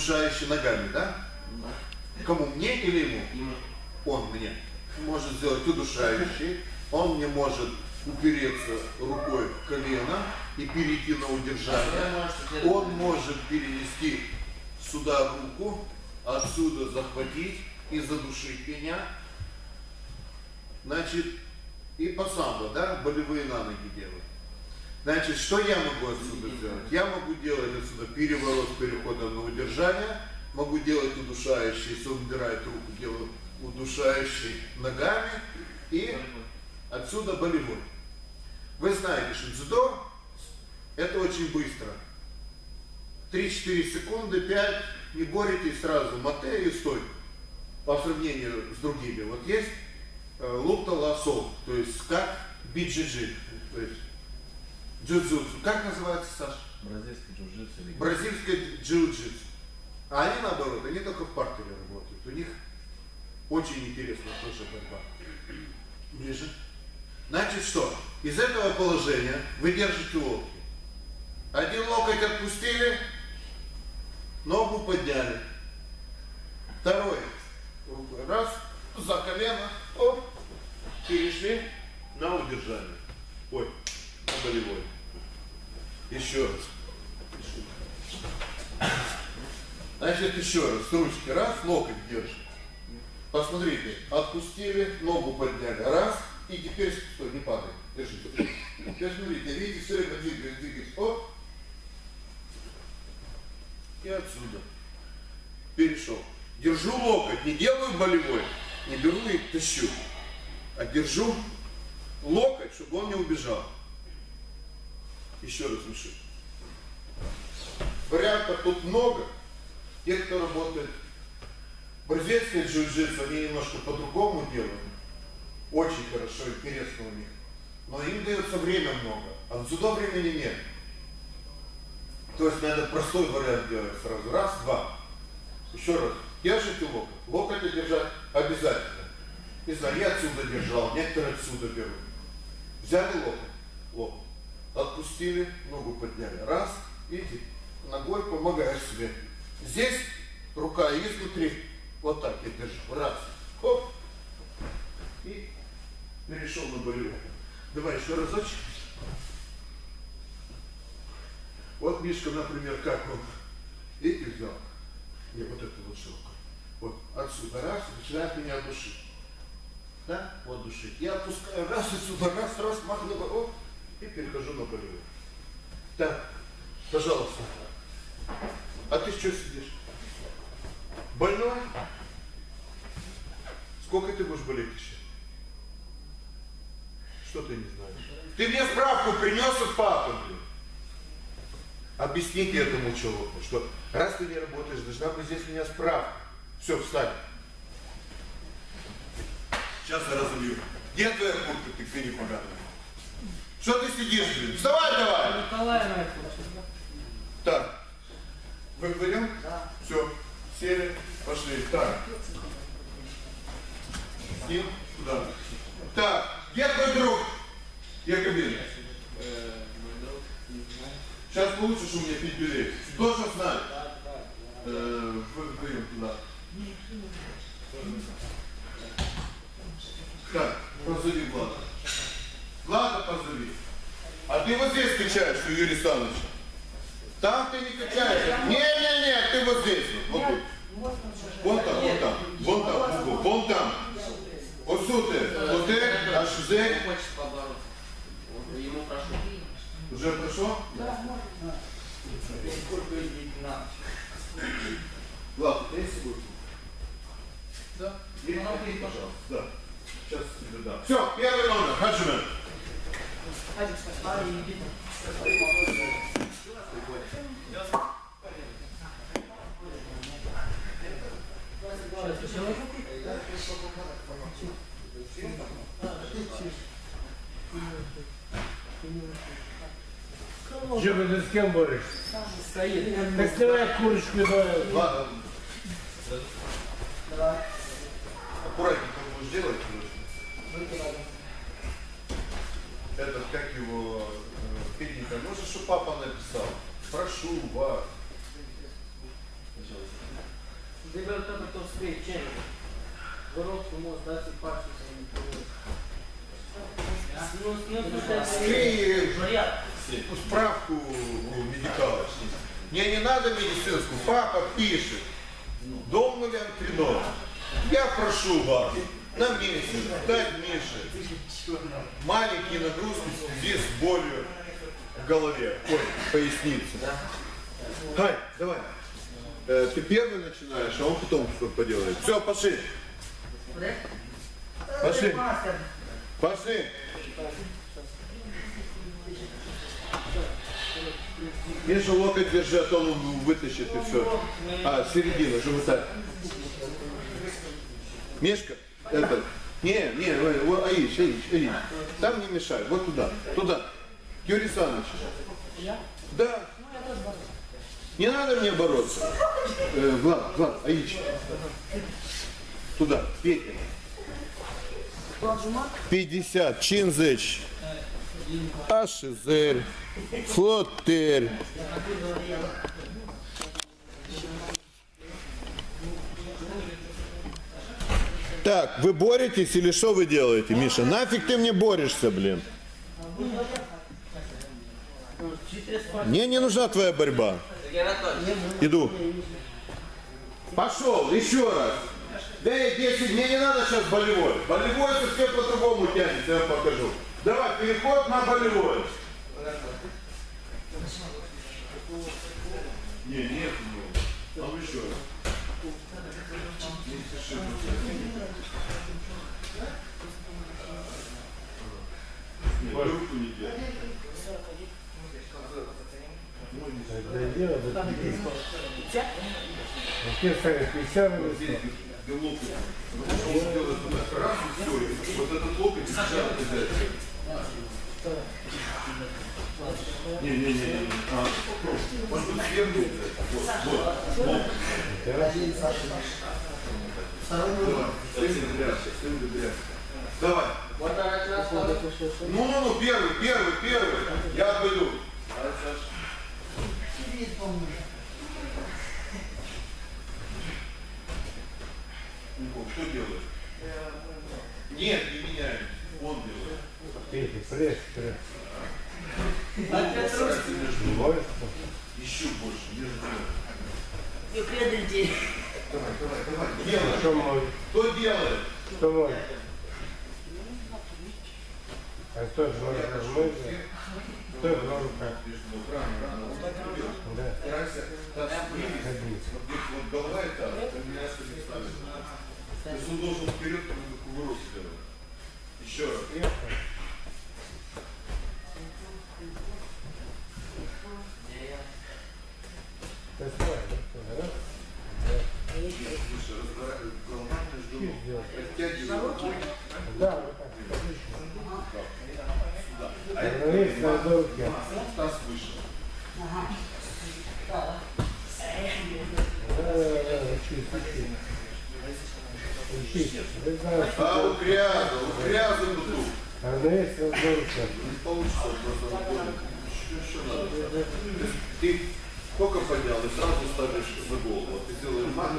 удушающий ногами, да? Кому, мне или ему? Ему. Он мне может сделать удушающий, он мне может упереться рукой в колено и перейти на удержание. Он может перенести сюда руку, отсюда захватить и задушить меня. Значит, и по самбо, да, болевые на ноги делать. Значит, что я могу отсюда сделать? Я могу делать отсюда переворот с переходом на удержание, могу делать удушающий, если он убирает руку, делаю удушающий ногами и отсюда болевой. Вы знаете, что дзюдо это очень быстро. 3-4 секунды, 5, не боретесь сразу, мате и стой. По сравнению с другими. Вот есть лупта ласо, то есть как биджиджи, то есть джиу-джитсу. Как называется, Саша? Бразильский джиу-джитсу. Бразильское джиу-джитсу. А они наоборот, они только в партере работают. У них очень интересно тоже борьба. Ближе. Значит что? Из этого положения вы держите локти. Один локоть отпустили, ногу подняли. Второй. Раз, за колено, оп, перешли на удержание. Ой, на болевой. Еще раз. Значит, еще раз. С ручки. Раз, локоть держит. Посмотрите, отпустили, ногу подняли. Раз, и теперь, стой, не падай. Держите. Теперь смотрите, видите, все время двигаюсь. Оп. И отсюда. Перешел. Держу локоть, не делаю болевой, не беру и тащу, а держу локоть, чтобы он не убежал. Еще раз мешаю. Вариантов тут много. Те, кто работает бразильское джиу-джитсу, они немножко по-другому делают. Очень хорошо, интересно у них. Но им дается время много, а в дзюдо времени нет. То есть надо простой вариант делать сразу. Раз, два. Еще раз. Держите локоть. Локоть держать обязательно. Не знаю, я отсюда держал, некоторые отсюда берут. Взяли локоть. Локоть. Отпустили, ногу подняли. Раз. Видите, ногой помогаешь себе. Здесь рука изнутри. Вот так я держу. Раз. Хоп. И перешел на болевой. Давай еще разочек. Вот Мишка, например, как он. Видите, взял? Не, вот это вот широкое. Вот отсюда раз, начинает меня душить. Да? Вот душить. Я отпускаю раз отсюда, раз, махну, оп, и перехожу на болевой. Так, пожалуйста. А ты что сидишь? Больной? Сколько ты будешь болеть еще? Что ты не знаешь? Ты мне справку принес от папы, блин. Объясните этому человеку, что раз ты не работаешь, должна быть здесь у меня справка. Все, встань. Сейчас я разолью. Где твоя куртка, ты не поганая? Что ты сидишь, блин? Вставай давай! Николаевна, так. Вы вдвоем? Да. Все, сели, пошли. Так. С ним? Туда. Так, где твой друг? Где кабина? Сейчас получишь у меня 5 билетов. Должен знать. Вы вдвоем туда. Так, позови Влада. Влада позови. А ты вот здесь качаешь у Юрия Александровича. Там ты не качаешь. Не, ты вот здесь. Вот тут. Вон там, вон там. Вон там, вон там. Вот сюда. Вот это, аж здесь. Ему прошу. Уже прошло? Да, можно. Сколько идти на? Ладно, 30 секунд. Да. Пожалуйста. Да. Сейчас тебе дам. Все, первый номер. Хаджимен. Джима, ты с кем борешься? Стоит. Так снимай курочку, давай. Ладно. Давай. Аккуратненько будешь делать. Этот, как его, Петенька, может, что папа написал? Прошу вас. Пожалуйста. Дебел только то встреч, черри. Горовку может дать и пачку Склей справку медикала. Мне не надо медицинскую. Папа пишет. Дом нуля Антринов. Я прошу вас на месяц дать Мише маленькие нагрузки в связи с болью в голове. Ой, пояснице. Хай, давай. Ты первый начинаешь, а он потом что-то поделает. Все, пошли. Пошли. Пошли. Миша, локоть держи, а то он вытащит и все. А, середина, живота. Мишка, это. Не, Аич. Там не мешай, вот туда, туда. Юрий Саныч. Да. Не надо мне бороться. Влад, Аич. Туда, Петя. 50, Чинзыч. Ашизер. Флотер. Так, вы боретесь или что вы делаете, Миша? Нафиг ты мне борешься, блин? Мне не нужна твоя борьба. Иду. Пошел, еще раз. Дай 10, мне не надо сейчас болевой. Болевой совсем по-другому тянется, я вам покажу. Давай, переход на болевой. Нет, там еще раз. Не спеши. Нет, руку не делай. Локоть. Он сделает вот раз и все. Вот этот локоть сейчас Не. Может быть, сверху. Вот. Давай. Ну, первый. Я обойду. Что делает? Нет, не меняем. Он делает. Пресс. Еще больше. Не Давай. Делай. Кто делает? Что может? А что же может размыть? Что же рука? Да. Вот голова это, меня не ставит. То есть он должен вперед кувырок сделать. Еще раз. Да, вот так. А это таз выше. Вот грязно тут. Не получится просто работать. Еще надо. Ты сколько поднял и сразу ставишь за голову. Ты сделаешь мат,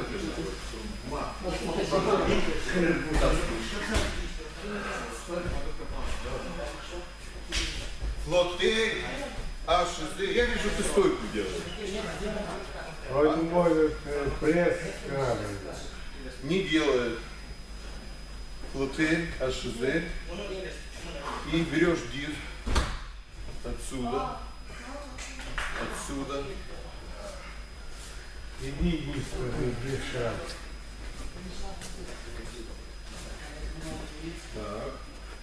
Флотель, Ашизель. Я вижу, ты стойку делаешь. Он может пресс не делает. Флотель, Ашизель. И берешь диск отсюда. Иди, шаг. Так.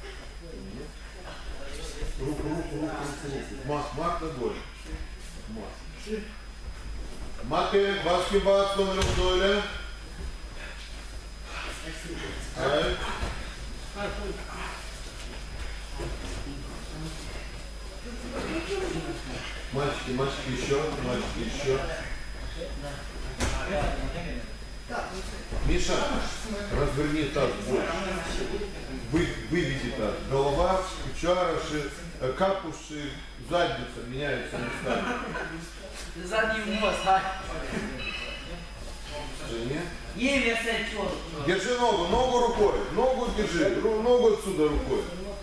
Руку. Мат ногой. Мате, баскетбол, номер 0. Мальчики еще. Миша, разверни таз больше. Выведи таз. Голова, кучарыши, капуши, задница меняются местами. Задний мост, а? Женя. Держи. Держи ногу, ногу рукой. Ногу держи. Ногу отсюда рукой.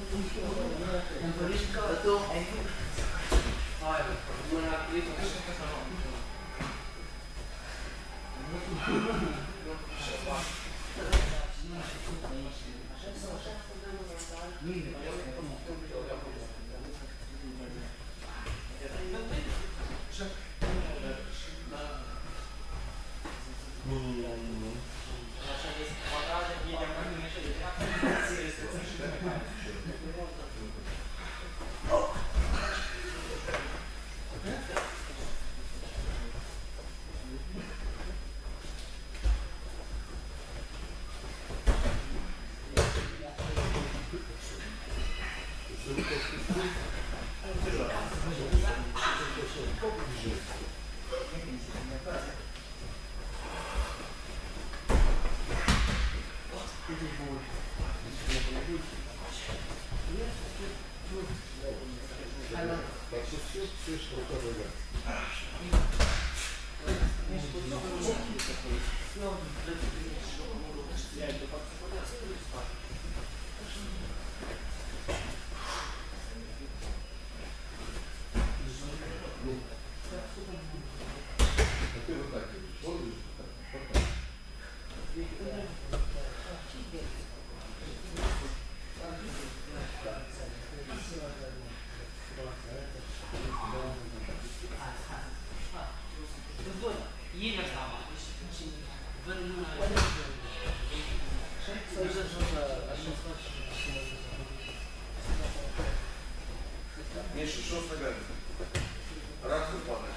Миша, что с ногами? Раз и падаешь.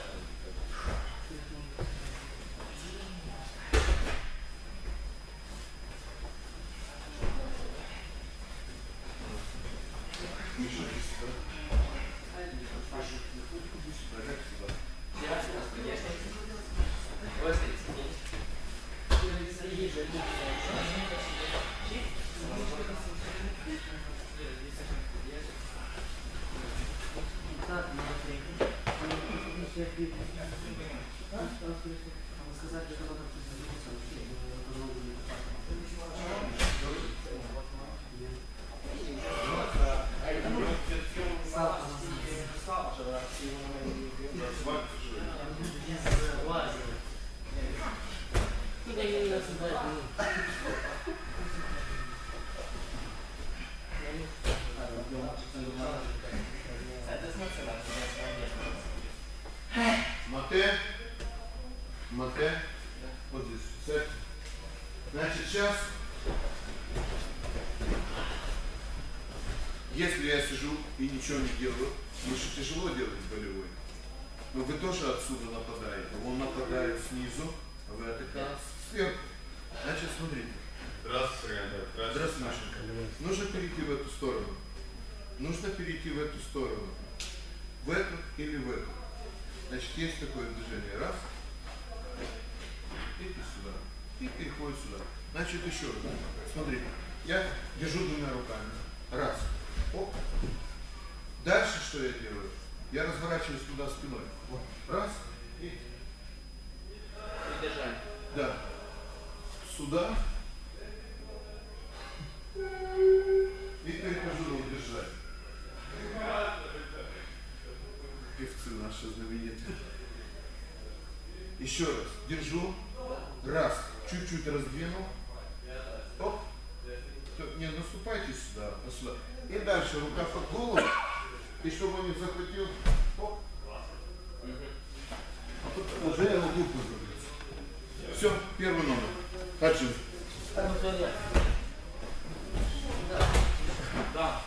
Миша, иди сюда. Иди сюда, ляг сюда. Мате. Вот здесь. Цепь. Значит, сейчас, если я сижу и ничего не делаю, мышцы тяжело делать болевой, но вы тоже отсюда нападаете. Он нападает снизу, а вы атакаете сверху. Значит, смотрите. Здравствуй, Машенька. Нужно перейти в эту сторону. Нужно перейти в эту сторону. В эту или в эту. Значит, есть такое движение. Раз. И сюда. И переходит сюда. Значит, еще раз. Смотрите. Я держу двумя руками. Раз. Оп. Дальше что я делаю? Я разворачиваюсь туда спиной. Вот. Раз. И. Держать. Да. Сюда. И перехожу на удержать. Певцы наши знаменитые. Еще раз. Держу. Раз. Чуть-чуть раздвинул. Оп. Не наступайте сюда, а сюда. И дальше рука под голову. И чтобы он не захватил. Оп. А потом уже я могу выиграть. Все, первый номер. Хаджи. Да.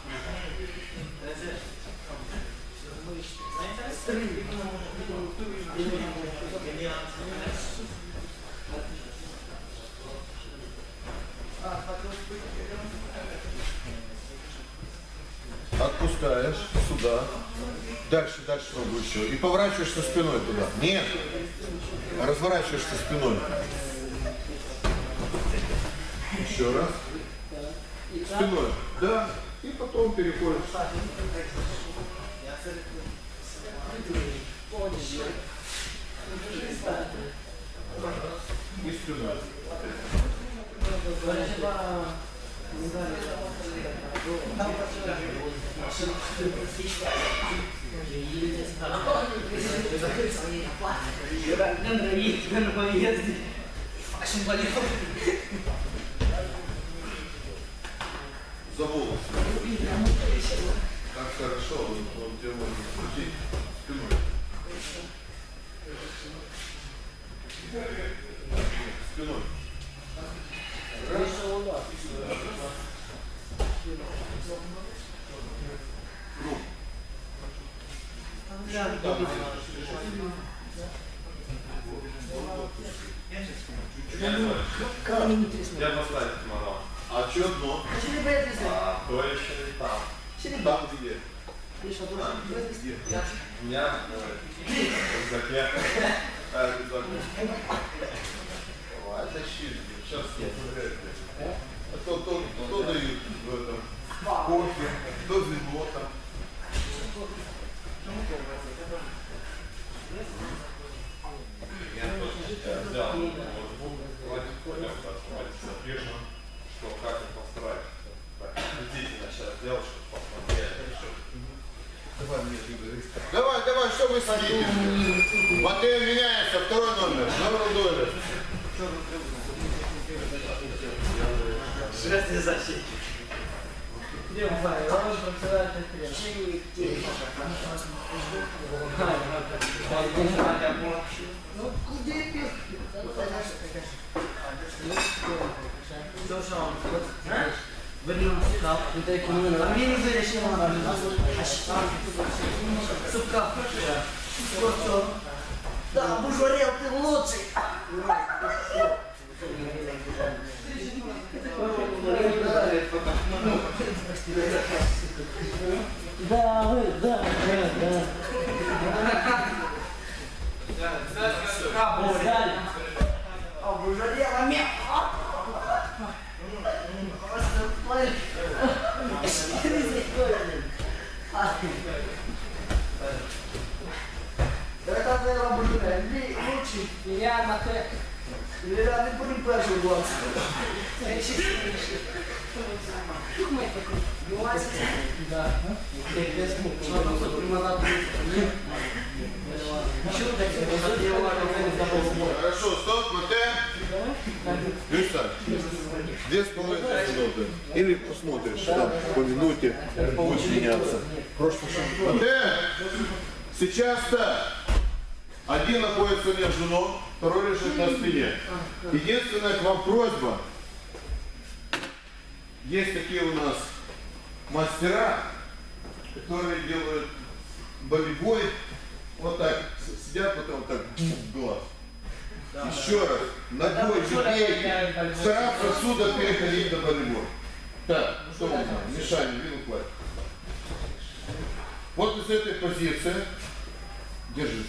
Отпускаешь сюда. Дальше ногу еще. И поворачиваешься спиной туда. Нет. Разворачиваешься спиной. Еще раз. Спиной. Да. И потом переходишь. И спиной. спиной. За волосы. Как хорошо, он тебя может крутить спиной. Спиной. Я поставить морал. А что дно? То еще не там. Там где? Где? У меня в рюкзаке. Давай, тащи. Сейчас нет. А то дают в этом кофе, то вино там. Я тоже взял ноутбук, запишем, что как их построить. Так, приблизительно сейчас сделал, чтобы посмотрели. Давай, что вы сидите? Модель меняется, второй номер, номер. Шерстный защитник. Да, Бужурел, ты лучший! Да. Бужурел, мя! Это, наверное, Бужурел. Лучший. Реально, ты будем перший глаз. Хорошо, стоп, Матэ. Люся, 2,5 минуты. Или посмотришь, там по минуте будет меняться. Матэ, сейчас-то один находится между ног, второй лежит на спине. Единственная к вам просьба. Есть такие у нас мастера, которые делают болевой, вот так сидят, потом так в глаз. Еще раз, ногой бейте, стараться отсюда переходить до болевой. Так, что у нас? Мишаня, вину хватит. Вот из этой позиции, держитесь.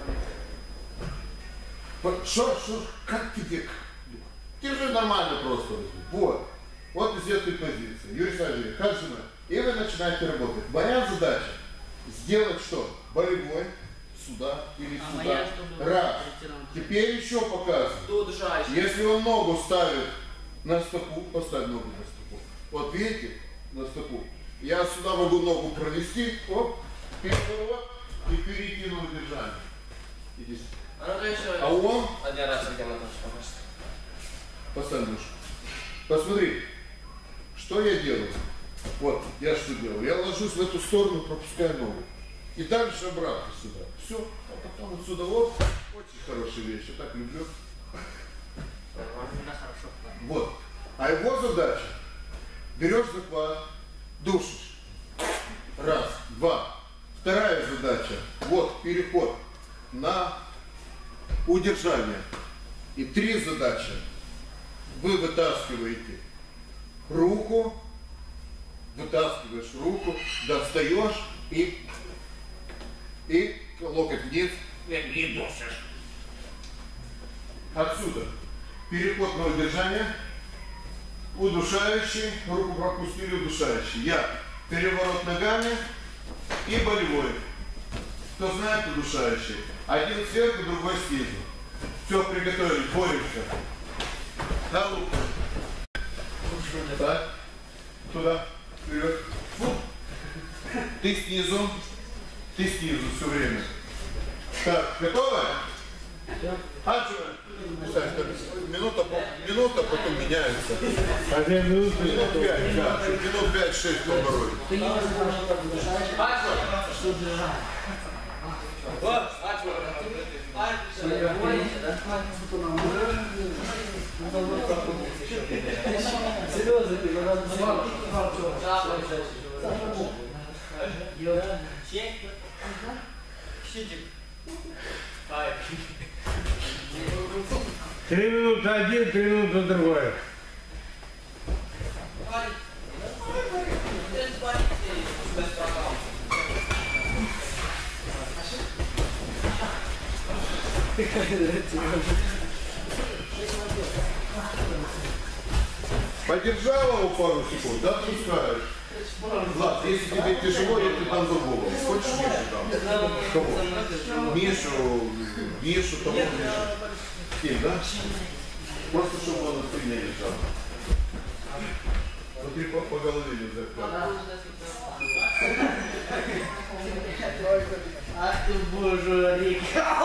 Как тебе? Держи нормально просто. Вот. Вот из этой позиции. Юрий Савельевич, как же мы? И вы начинаете работать. Моя задача сделать что? Болевой сюда или сюда. Раз. Теперь еще показываю. Если он ногу ставит на стопу, поставь ногу на стопу. Вот видите? На стопу. Я сюда могу ногу провести, оп, переворот и перейти на удержание. Иди. А он? Один раз, где мы тоже покажем. Поставь ножку. Посмотри, что я делаю. Вот, я что делаю? Я ложусь в эту сторону, пропускаю ногу. И дальше обратно сюда. Все. А потом отсюда вот. Очень хорошая вещь. Я так люблю. Вот. А его задача. Берешь захват, душишь. Раз, два. Вторая задача. Вот, переход на удержание. И три задачи. Вы вытаскиваете руку, вытаскиваешь руку, достаешь и локоть вниз и душишь. Отсюда переход на удержание, удушающий, руку пропустили, удушающий. Я переворот ногами и болевой. Кто знает удушающий? Один сверху, другой снизу. Все, приготовились, боремся. На лук. Так. Туда. Вперед. Ты снизу все время. Так, готовы? Минута, потом меняется. Минут 5, да. Минут 5-6 побороть. Ты не можешь что держать. Серьезно, ты Три минуты один, 3 минуты другой. Подержала его пару секунд, да, отпускаешь. Влад, если тебе тяжело, я тебе дам другого. Хочешь Мишу дам? Кого? Мишу, того Мишу. Кем, да? Просто чтобы он на спине лежал. Внутри по голове не закрывай. Ах ты, боже, Рик.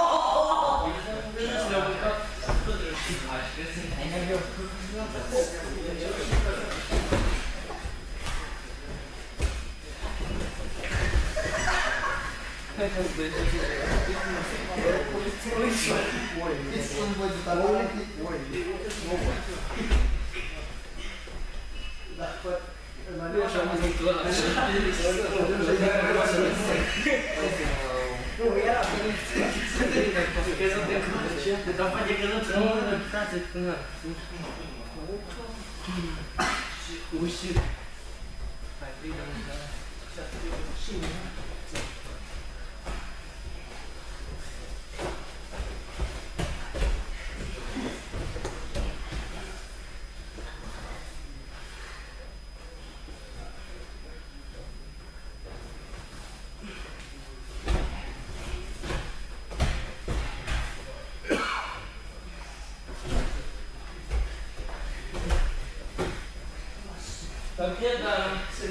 Так я да,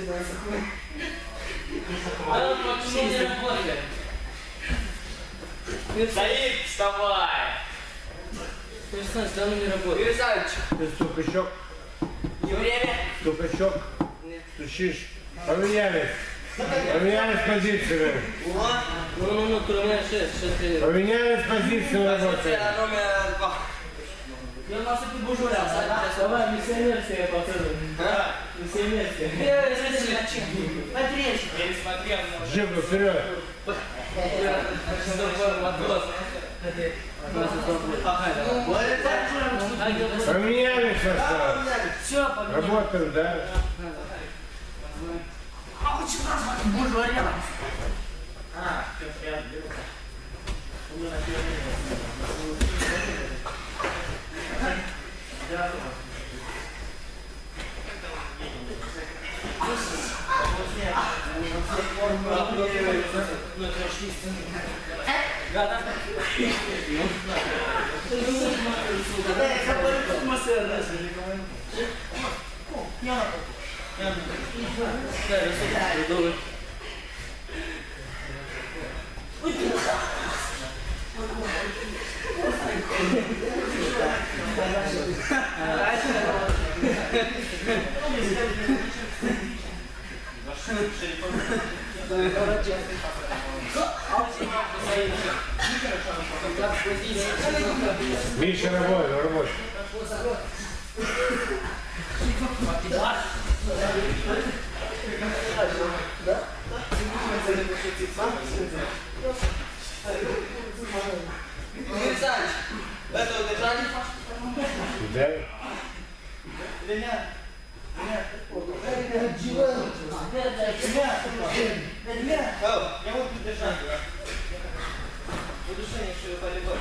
почему не работает? Саид, вставай! Перестань, давно не работает. Ты стукачок. Не время? Стукачок. Стучишь. Поменялись. Поменялись позициями. Ну, кроме 6. Поменялись позициями работают. Номер 2. Я на всякий бужуря, давай, миссионерская пацаны. Миссионерская. Смотри. Я не смотрел. Живо, вперед. Поменялись состав. Все, поменялись. Работаем, да? А очень раз бужуря. Миша, работай. Это удержали? Да? Или нет? Я могу держать. Удушение, что полегче.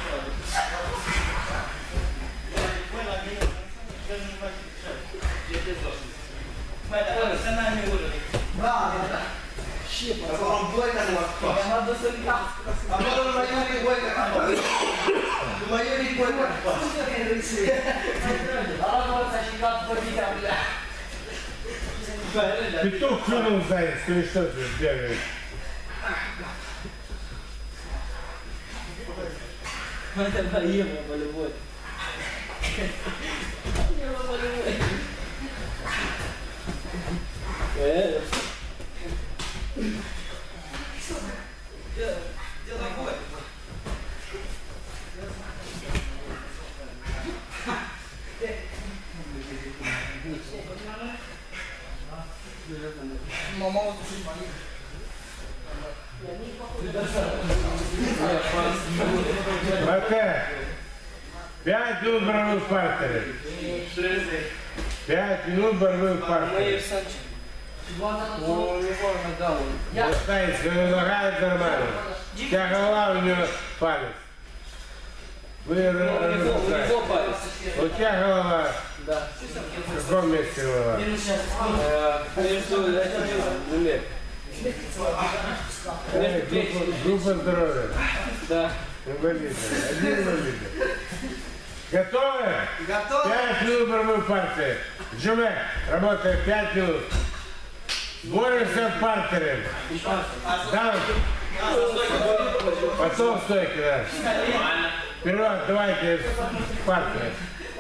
Это профессиональный уровень. Да. А потом двойка на вас. Надо сыграть. А потом майори двойка. Майори двойка. Петух клюнул заяц, ты что ты бегаешь? Это поема по-любому. Поема по-любому. Деловой. Мама вот Пока. 5 минут боровых партеров. 5 минут боровых партеров. Ставить свою нога, это нормально. У тебя голова, у нее палец. Вы разрушаете. У тебя голова. Да. В каком месте голова? Группа здоровья. Да. Инвалиды. Один инвалид. Готовы? Готовы. 5 минут боровой партии. Джуме, работает 5 минут. Борешься в партере. Да. Потом стойки, да. Вперед, давайте в партере.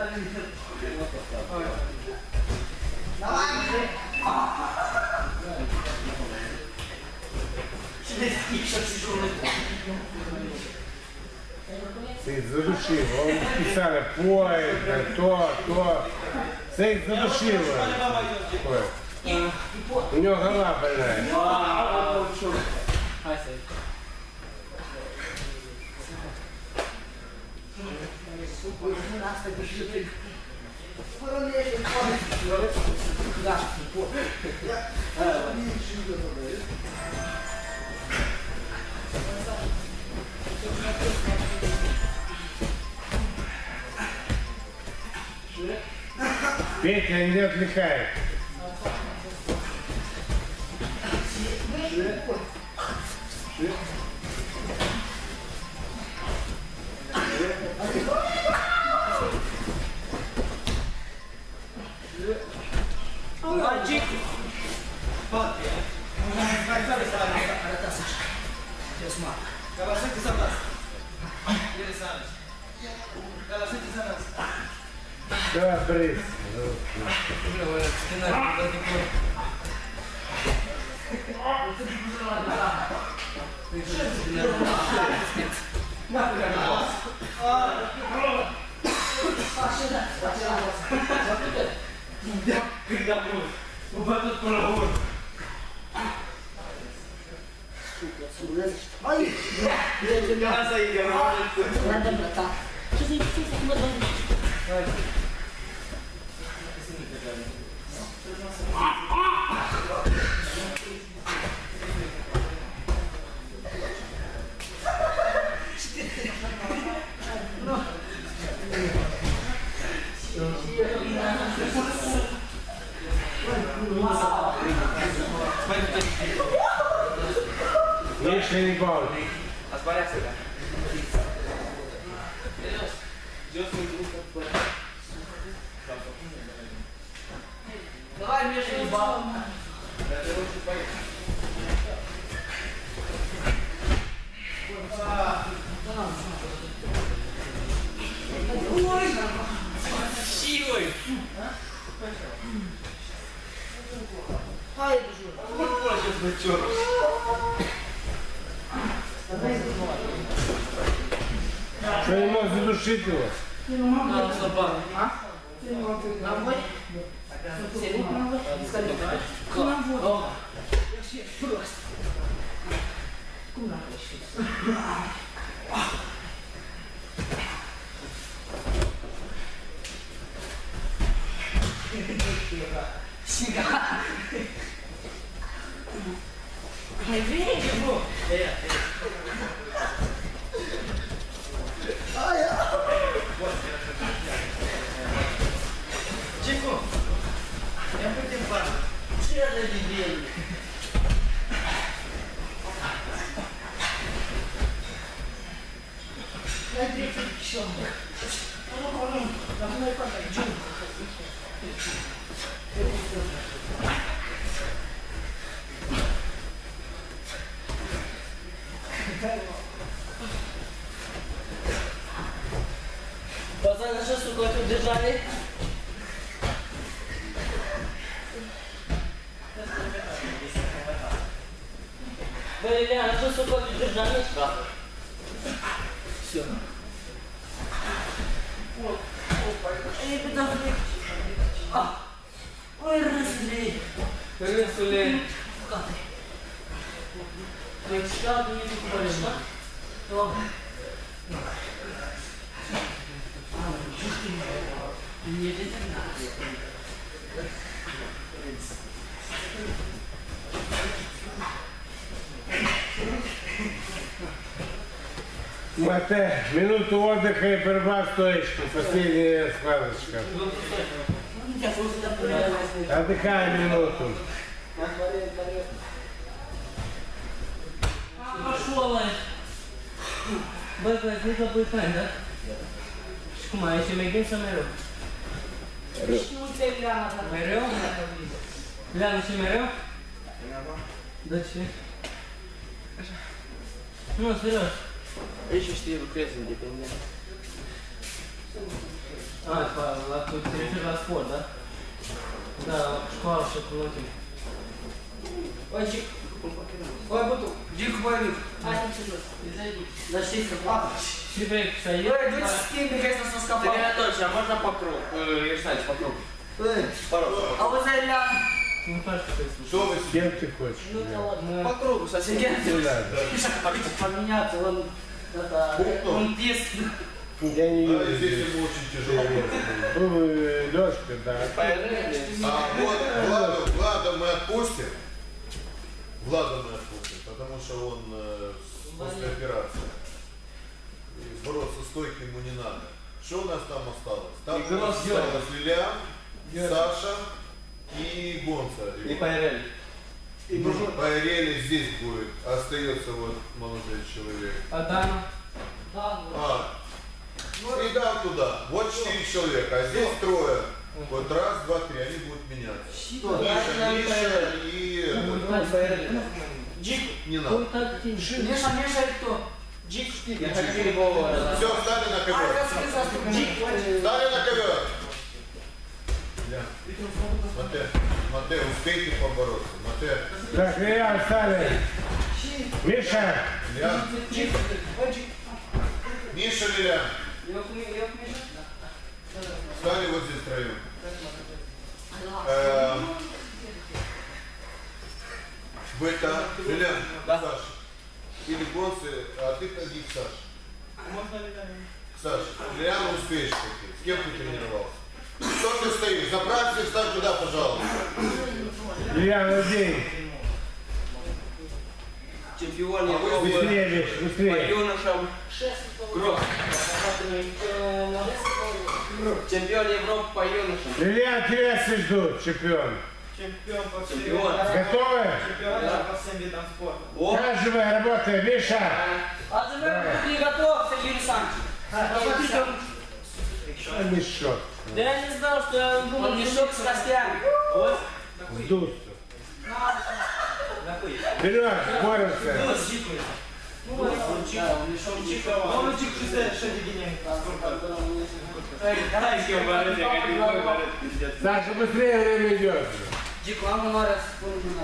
Ты задушил, он специально поет, то. Ты задушил. У него голова больная. Петя не отвлекает. Мальчик. Kawasaki за нас. Kawasaki за нас. Давай, брысь. Когда будет? В этот провод. Ой, Я заиграл. надо брата. Что за Если не гол. Давай между бал. Ой, силой. Ай, бежу. Что не мог задушить его? Надо собак. Ногой? Чеку. Я будем пар. Че за дебил? Дай 30 часов. Пацаны, что, сука, тут держали? Валерьяна, что, сука, тут держали? Все. Эй, подожди. Ой, рысли. Рысли. Ты что, ты не покупаешь, да? Что? Не Мате, минуту отдыха и борьба в стоечку. Последняя схваточка. Отдыхаем минуту. Пошел, Băi, nu te pui fain, da? Și cum ai și mergem sau mereu? Nu te Ileana, dar... Mereu? Ileana și mereu? De ce? Nu, serios. Aici știi, lucrezi independent. La tu te referi la sport, da? Da, la școală și cu timp. Oi, Gic. Oi, Butu. Gic, băi, Gic. Hai, nu te jos. Dar știi că poate. Și vrei să iei? Băi, du-ți schimbi că ăsta s-a scapat. Тренироваться, а можно по кругу? Решать по кругу. Băi, auzi, Ileana. Nu faci ce trebuie. Что вы С кем ты хочешь? Nu te aud. По кругу, совсем. Не надо. Поменяться, он... Пунктом? Он тест. Я не Да, вижу. здесь ему очень тяжело. Лёшка, да. А вот Влада мы отпустим. Влада мы отпустим, потому что он после операции. И бороться стойко ему не надо. Что у нас там осталось? Там у нас осталось Лилиан, Саша и Гонца. И Пайрель. Пайрели здесь будет. Остается вот молодой человек. A Dana? И дам туда. Вот 4 человека, а здесь трое. Вот раз, два, три, они будут меняться. Миша и... Gic. Не надо. Миша и кто? Gic. Я хочу его... Все, встали на ковер. Gic. Встали на ковер. Матэ, успейте побороться. Матэ. Так, Лилян, встали. Миша! Лилян. Gic. Ой, Gic. Миша, Лилян. Встали вот здесь втроем. Вы-то, Лилян, Саша. Или Гонцы, а ты ходи к Саше. Саша, Лилян успеешь пойти. С кем ты тренировался? Что ты стоишь? Заправься, встань туда, пожалуйста. Лилян, одень. Чемпион А вы Европы Быстрее, Миш, по быстрее. юношам. Кросс. Чемпион Европы по юношам. Лилян, тебя ждут, чемпион. Чемпион по всем Чемпион. Готовы? Чемпион по всем видам спорта. О, Каждого работаем. Миша! Ты готов, Сергей Александрович? Посмотрите, А мешок. да я не знал, что я думал, мешок с костями. Вот. Сдуться. Вперед, боремся. Саша, быстрее время идет. Gic, am onoarea să spun mâna.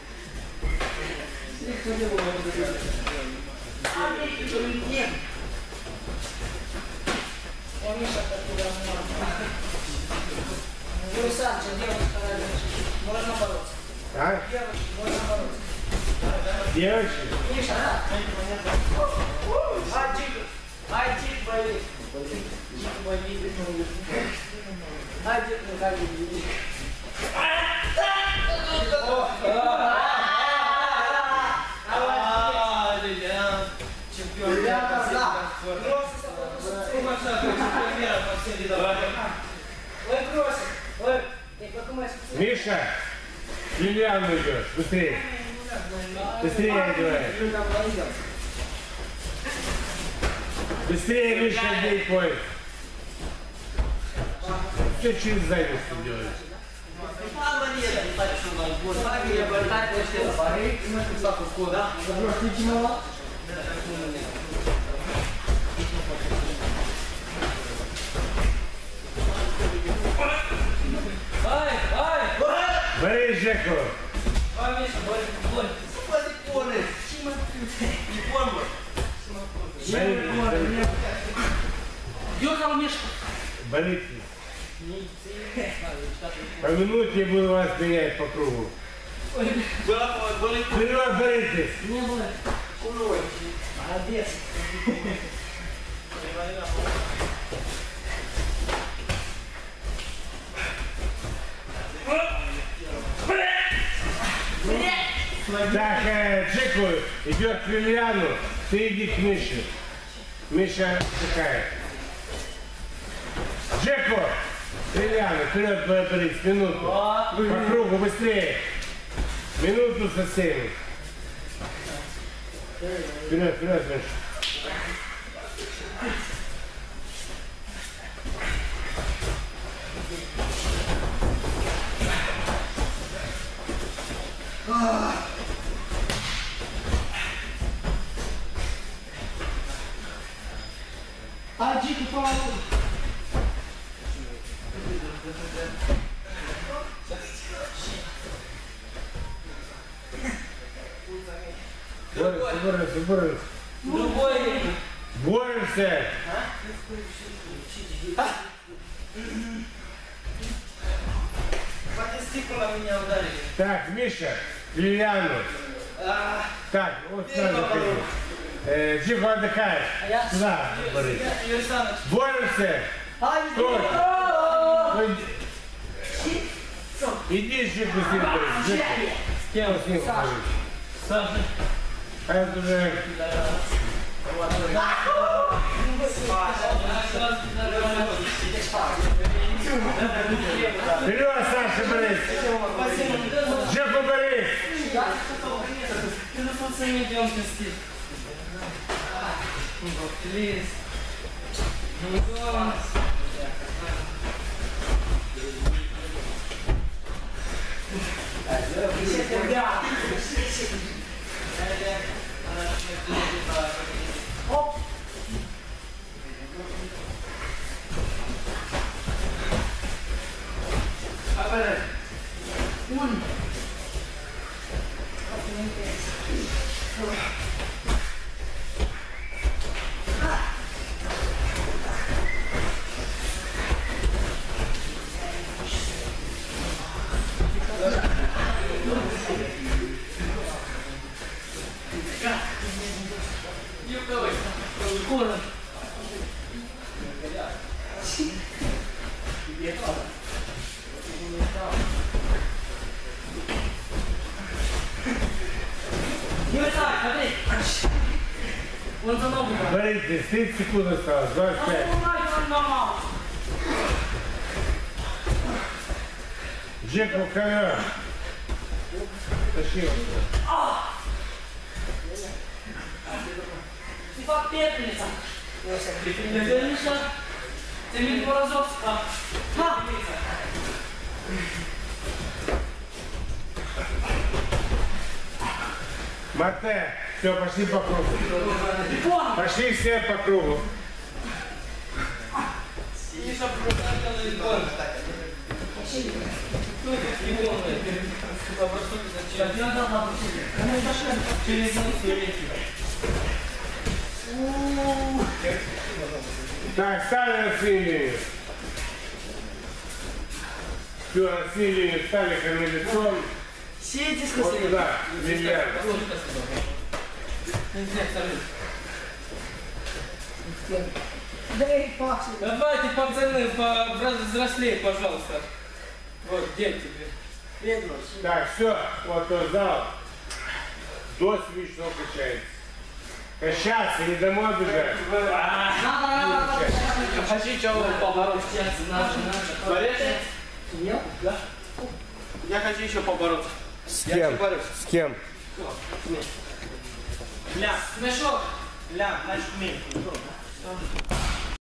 Александр, девушка, можно бороться. А? Можно бороться. Девочки? Миша, да? Ай, Gic, болит. Gic болит. Ай, Gic, ну как бы. Миша, Лилиан идет. Быстрее. Быстрее одевай. Быстрее, Миша, одень пояс. все через задницу делаешь. Мало нет, не так, что нам будет. Я болтать, если это пари, и мы тут так ухода. Забросите мало. Ай, ай! Бери Жеку. Ай, Миша, боль. Поликоны. Не помню. Бери. Дёргал Миша. Боритесь. По минуте буду вас менять по кругу. Были Вперед, боритесь. Не было. кулой. Молодец. Так, Джеку идет к Лилиану, ты иди к Мише. Миша отдыхает. Джеку! Лилиана, вперед, борись, минуту. По кругу, быстрее. Минуту со всеми. Вперед, вперед, Миша. А Джику помогу. Боремся. Другой. Боремся. По тестикулам меня ударили. Так, Миша, Лилиану. Так, вот сразу ходи. Джику отдыхает. Сюда, борись. Юрий Александрович. Боремся. Стой. Иди, Джику, с ним борись. Джику. С кем? С ним борись. Саша. А это уже... Вперед, Саша, борись. Джеку, борись. Ты на пацане идем пустить. Плиз. Оп. Скоро. Юрий Александрович, смотри. Вон за ногу. Боритесь, 30 секунд осталось, 25. Джеку, ковер. Тащи его. Типа пепельница. Миша. Ты мне два разов спал. Мате, все, пошли по кругу. Пошли все по кругу. Миша, просто на икон. Ну, это икон. Через Так, ставили на свою линию. Все, на свою линию стали ко мне лицом. Сидите с Вот туда, Лилиана. Дай пасы. Давайте, пацаны, повзрослее, пожалуйста. Вот, дети. Петрос. Так, все, вот тот зал. До смешно качается. Качаться, не домой бежать. Надо. Хочу чего побороться. Нет? Да. Я хочу еще побороться. С кем? С кем? Ля. Смешок. Ля, значит, умеем.